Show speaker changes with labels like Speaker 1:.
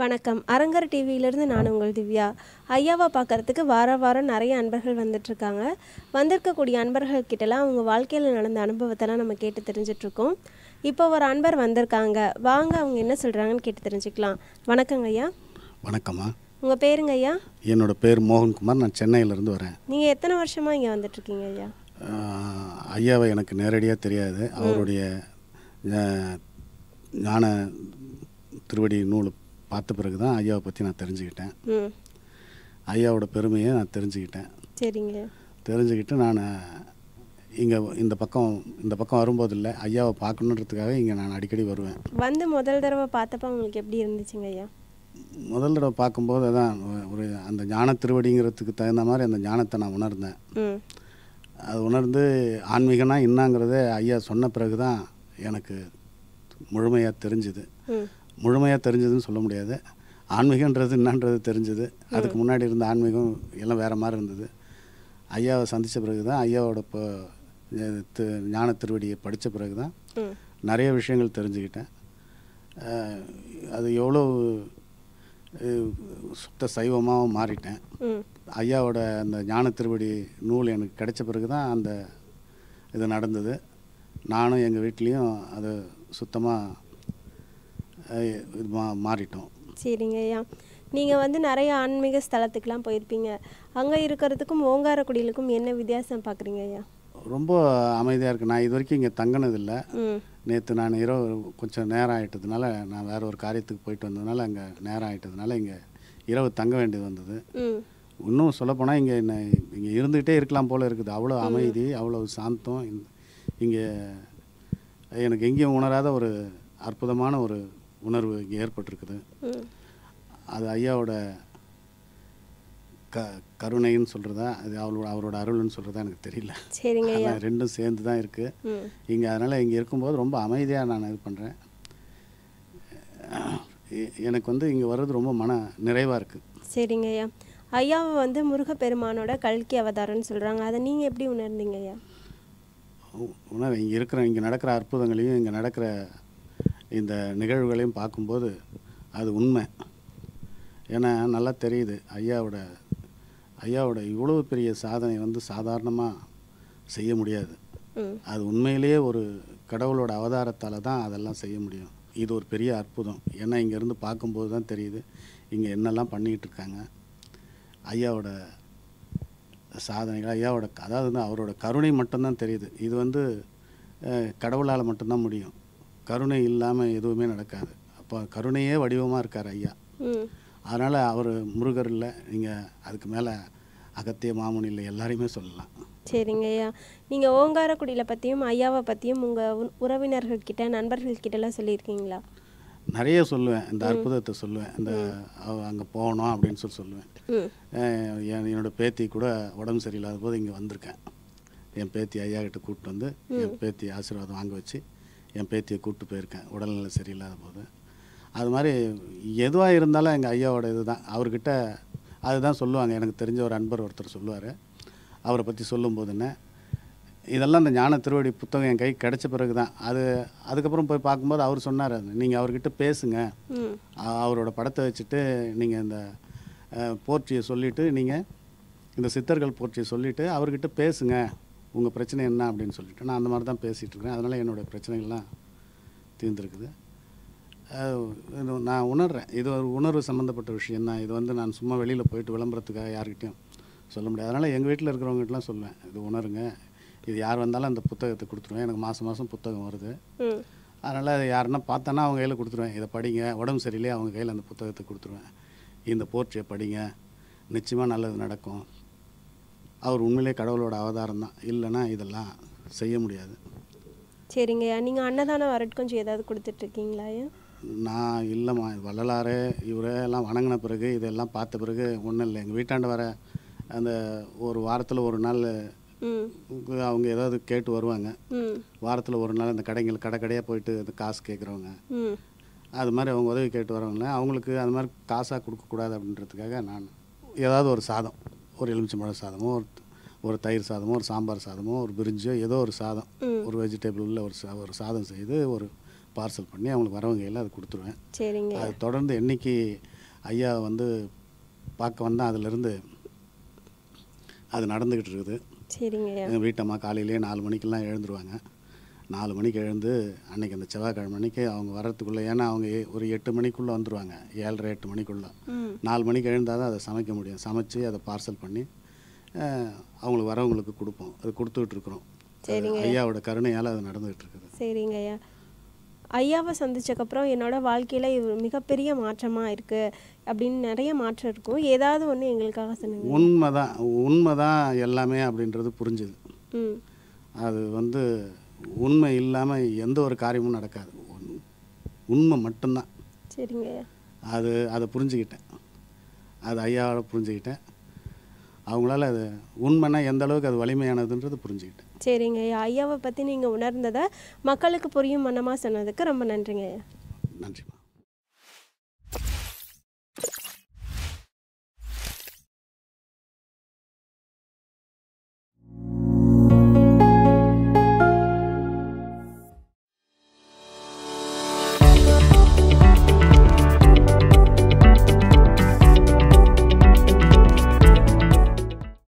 Speaker 1: வணக்கம். அரங்கர் டிவியிலிருந்து நான் உங்கள் திவ்யா. ஐயாவை பார்க்கறதுக்கு வாரம் நிறைய அன்பர்கள் வந்துட்டுருக்காங்க. வந்திருக்கக்கூடிய அன்பர்கள் கிட்டலாம் அவங்க வாழ்க்கையில் நடந்த அனுபவத்தெல்லாம் நம்ம கேட்டு தெரிஞ்சிட்ருக்கோம். இப்போ ஒரு அன்பர் வந்திருக்காங்க. வாங்க அவங்க என்ன சொல்கிறாங்கன்னு கேட்டு தெரிஞ்சுக்கலாம். வணக்கங்க ஐயா.
Speaker 2: வணக்கம்மா.
Speaker 1: உங்கள் பேருங்க ஐயா?
Speaker 2: என்னோடய பேர் மோகன்குமார். நான் சென்னையிலேருந்து வரேன்.
Speaker 1: நீங்கள் எத்தனை வருஷமாக இங்கே வந்துட்டுருக்கீங்க ஐயா?
Speaker 2: ஐயாவை எனக்கு நேரடியாக தெரியாது. அவருடைய ஞான திருவடி நூல் பார்த்த பிறகு தான் ஐயாவை பற்றி நான் தெரிஞ்சுக்கிட்டேன். ஐயாவோட பெருமையை நான் தெரிஞ்சுக்கிட்டேன்.
Speaker 1: சரிங்க.
Speaker 2: தெரிஞ்சுக்கிட்டு நான் இங்கே இந்த பக்கம் வரும்போது இல்லை, ஐயாவை பார்க்கணுன்றதுக்காக இங்கே நான் அடிக்கடி வருவேன்.
Speaker 1: வந்து முதல் தடவை பார்த்தப்ப உங்களுக்கு எப்படி இருந்துச்சுங்க ஐயா?
Speaker 2: முதல் தடவை பார்க்கும்போது அதான் ஒரு அந்த ஞான திருவடிங்கிறதுக்கு தகுந்த மாதிரி அந்த ஞானத்தை நான் உணர்ந்தேன். அது உணர்ந்து ஆன்மீகனா என்னங்கிறத ஐயா சொன்ன பிறகு தான் எனக்கு முழுமையாக தெரிஞ்சுது. முழுமையாக தெரிஞ்சதுன்னு சொல்ல முடியாது. ஆன்மீகன்றது என்னன்றது தெரிஞ்சது. அதுக்கு முன்னாடி இருந்த ஆன்மீகம் எல்லாம் வேறு மாதிரி இருந்தது. ஐயாவை சந்தித்த பிறகு தான், ஐயாவோட இப்போ ஞான திருவடியை படித்த பிறகு தான் நிறைய விஷயங்கள் தெரிஞ்சுக்கிட்டேன். அது எவ்வளோ சுத்த சைவமாக மாறிட்டேன். ஐயாவோட அந்த ஞான திருவடி நூல் எனக்கு கிடைச்ச பிறகு தான் அந்த இது நடந்தது. நானும் எங்கள் வீட்லேயும் அது சுத்தமாக மாறிட்டோம்.
Speaker 1: சரிங்க ஐயா. நீங்கள் வந்து நிறைய ஆன்மீக ஸ்தலத்துக்கெலாம் போயிருப்பீங்க. அங்கே இருக்கிறதுக்கும் ஓங்காரக்குடிலுக்கும் என்ன வித்தியாசம் பார்க்குறீங்க ஐயா?
Speaker 2: ரொம்ப அமைதியாக இருக்குது. நான் இது வரைக்கும் இங்கே தங்கினதில்லை. நேற்று நான் இரவு கொஞ்சம் நேரம் ஆகிட்டதுனால, நான் வேறு ஒரு காரியத்துக்கு போயிட்டு வந்ததுனால அங்கே நேரம் ஆகிட்டதுனால இங்கே இரவு தங்க வேண்டியது வந்தது. இன்னும் சொல்லப்போனால் இங்கே இருந்துக்கிட்டே இருக்கலாம் போல் இருக்குது. அவ்வளோ அமைதி, அவ்வளோ சாந்தம். இங்கே எனக்கு எங்கேயும் உணராத ஒரு அற்புதமான ஒரு உணர்வு இங்கே ஏற்பட்டிருக்குது. அது ஐயாவோட கருணைன்னு சொல்கிறதா, அது அவரோட அருள்னு சொல்கிறதா எனக்கு தெரியல.
Speaker 1: சரிங்க.
Speaker 2: ரெண்டும் சேர்ந்து தான் இருக்குது இங்கே. அதனால் இங்கே இருக்கும்போது ரொம்ப அமைதியாக நான் இது பண்ணுறேன். எனக்கு வந்து இங்கே வர்றது ரொம்ப மன நிறைவாக இருக்குது.
Speaker 1: சரிங்க ஐயா. ஐயாவை வந்து முருகப்பெருமானோட கல்கி அவதாரம்னு சொல்கிறாங்க. அதை நீங்கள் எப்படி உணர்ந்தீங்க ஐயா?
Speaker 2: இங்கே நடக்கிற அற்புதங்களையும் இங்கே நடக்கிற இந்த நிகழ்வுகளையும் பார்க்கும்போது அது உண்மை. ஏன்னா நல்லா தெரியுது, ஐயாவோட இவ்வளோ பெரிய சாதனை வந்து சாதாரணமாக செய்ய முடியாது. அது உண்மையிலேயே ஒரு கடவுளோட அவதாரத்தால் தான் அதெல்லாம் செய்ய முடியும். இது ஒரு பெரிய அற்புதம். ஏன்னா இங்கேருந்து பார்க்கும்போது தான் தெரியுது இங்கே என்னெல்லாம் பண்ணிக்கிட்டு இருக்காங்க. ஐயாவோட சாதனைகள், ஐயாவோட அதாவது வந்து அவரோட கருணை மட்டும்தான் தெரியுது. இது வந்து கடவுளால் மட்டும்தான் முடியும். கருணை இல்லாமல் எதுவுமே நடக்காது. அப்போ கருணையே வடிவமாக இருக்கார் ஐயா. அதனால் அவர் முருகர் இல்லை, நீங்கள் அதுக்கு மேலே அகத்திய மாமுனி இல்லை, எல்லாரையுமே சொல்லலாம்.
Speaker 1: சரிங்க ஐயா. நீங்கள் ஓங்காரக்குடியில் பற்றியும் ஐயாவை பற்றியும் உங்கள் உறவினர்கள்கிட்ட நண்பர்கள்கிட்டலாம் சொல்லியிருக்கீங்களா?
Speaker 2: நிறைய சொல்லுவேன். இந்த அற்புதத்தை சொல்லுவேன். இந்த அங்கே போகணும் அப்படின்னு சொல்லுவேன். என்னோடய பேத்தி கூட உடம்பு சரியில்லாத போது இங்கே வந்திருக்கேன். என் பேத்தி ஐயா கிட்ட கூப்பிட்டு வந்து என் பேத்தி ஆசீர்வாதம் வாங்க வச்சு என் பேத்தியை கூப்பிட்டு போயிருக்கேன் உடல்நிலை சரியில்லாத போது. அது மாதிரி எதுவாக இருந்தாலும் எங்கள் ஐயாவோட இது தான். அவர்கிட்ட அதுதான் சொல்லுவாங்க. எனக்கு தெரிஞ்ச ஒரு அன்பர் ஒருத்தர் சொல்லுவார். அவரை பற்றி சொல்லும்போதுன்னு இதெல்லாம் இந்த ஞான திருவடி புத்தகம் என் கை கிடைச்ச பிறகு தான். அதுக்கப்புறம் போய் பார்க்கும்போது அவர் சொன்னார், நீங்கள் அவர்கிட்ட பேசுங்க, அவரோட படத்தை வச்சுட்டு நீங்கள் இந்த போற்றியை சொல்லிவிட்டு, நீங்கள் இந்த சித்தர்கள் போற்றியை சொல்லிவிட்டு அவர்கிட்ட பேசுங்க, உங்கள் பிரச்சனை என்ன அப்படின்னு சொல்லிட்டு. நான் அந்த மாதிரி தான் பேசிகிட்டு இருக்கேன். அதனால் என்னோடய பிரச்சனைகள்லாம் தீர்ந்துருக்குது. நான் உணர்கிறேன். இது ஒரு உணர்வு சம்மந்தப்பட்ட விஷயந்தான். இது வந்து நான் சும்மா வெளியில் போயிட்டு விளம்பரத்துக்காக யார்கிட்டையும் சொல்ல முடியாது. அதனால் எங்கள் வீட்டில் இருக்கிறவங்ககிட்டலாம் சொல்லுவேன், இது உணருங்க, இது யார் வந்தாலும் அந்த புத்தகத்தை கொடுத்துருவேன். எனக்கு மாதம் புத்தகம் வருது. அதனால் அது யாருன்னா பார்த்தோன்னா அவங்க கையில் கொடுத்துருவேன். இதை படிங்க, உடம்பு சரியில்லையே அவங்க கையில் அந்த புத்தகத்தை கொடுத்துருவேன். இந்த போற்றியை படிங்க, நிச்சயமாக நல்லது நடக்கும். அவர் உண்மையிலே கடவுளோட அவதாரம் தான். இல்லைன்னா இதெல்லாம் செய்ய முடியாது.
Speaker 1: சரிங்கய்யா. நீங்கள் அன்னதானம் வரட்டு கொஞ்சம் ஏதாவது கொடுத்துட்ருக்கீங்களா ஐயா?
Speaker 2: நான் இல்லைம்மா, வள்ளலாறு இவரெல்லாம் வணங்கின பிறகு இதெல்லாம் பார்த்த பிறகு ஒன்றும் இல்லை. எங்கள் வீட்டாண்ட வர அந்த ஒரு வாரத்தில் ஒரு நாள் அவங்க ஏதாவது கேட்டு வருவாங்க. வாரத்தில் ஒரு நாள் அந்த கடையாக போயிட்டு அந்த காசு கேட்குறவங்க, அது மாதிரி அவங்க உதவி கேட்டு வரவங்கள அவங்களுக்கு அது மாதிரி காசாக கொடுக்கக்கூடாது அப்படின்றதுக்காக நான் ஏதாவது ஒரு சாதம், ஒரு எலுமிச்சம்பழம் சாதமோ, ஒரு தயிர் சாதமோ, ஒரு சாம்பார் சாதமோ, ஒரு பிரிஞ்சோ, ஏதோ ஒரு சாதம், ஒரு வெஜிடபிள் உள்ள ஒரு சாதம் செய்து ஒரு பார்சல் பண்ணி அவங்களுக்கு வரவங்க எல்லாம் அது கொடுத்துருவேன்.
Speaker 1: சரிங்க.
Speaker 2: அது தொடர்ந்து என்னைக்கு ஐயா வந்து பார்க்க வந்தால் அதிலிருந்து அது நடந்துக்கிட்டு இருக்குது.
Speaker 1: சரிங்க.
Speaker 2: எங்கள் வீட்டம்மா காலையிலேயே 4 மணிக்கெல்லாம் எழுந்துருவாங்க. 4 மணிக்கு எழுந்து அன்றைக்கி அந்த செவ்வாய்க்கிழமை அன்றைக்கி அவங்க வர்றதுக்குள்ளே, ஏன்னா அவங்க ஒரு 8 மணிக்குள்ளே வந்துடுவாங்க, 7:30 8 மணிக்குள்ளே. 4 மணிக்கு எழுந்தால் தான் அதை சமைக்க முடியும். சமைச்சு அதை பார்சல் பண்ணி அவங்களுக்கு வரவங்களுக்கு கொடுப்போம். அது கொடுத்துக்கிட்டு இருக்கிறோம். ஐயாவோட கருணையால் அது நடந்துகிட்டு இருக்குது.
Speaker 1: சரிங்க ஐயா. ஐயாவை சந்திச்சக்கப்புறம் என்னோடய வாழ்க்கையில் இது மிகப்பெரிய மாற்றமாக இருக்குது அப்படின்னு நிறைய மாற்றம் இருக்கும். ஏதாவது ஒன்று எங்களுக்காக சொன்னீங்க.
Speaker 2: உண்மைதான் எல்லாமே அப்படின்றது புரிஞ்சுது. அது வந்து உண்மை இல்லாமல் எந்த ஒரு காரியமும் நடக்காது. உண்மை மட்டும்தான்.
Speaker 1: சரிங்க.
Speaker 2: அதை புரிஞ்சுக்கிட்டேன். அது ஐயாவோட புரிஞ்சுக்கிட்டேன். அவங்களால அது உண்மைன்னா எந்த அளவுக்கு அது வலிமையானதுன்றது புரிஞ்சுக்கிட்டேன்.
Speaker 1: சரிங்க ஐயா. ஐயாவை பற்றி நீங்கள் உணர்ந்ததை மக்களுக்கு புரியும் மனமாக சொன்னதுக்கு ரொம்ப நன்றிங்க ஐயா.
Speaker 2: நன்றிம்மா.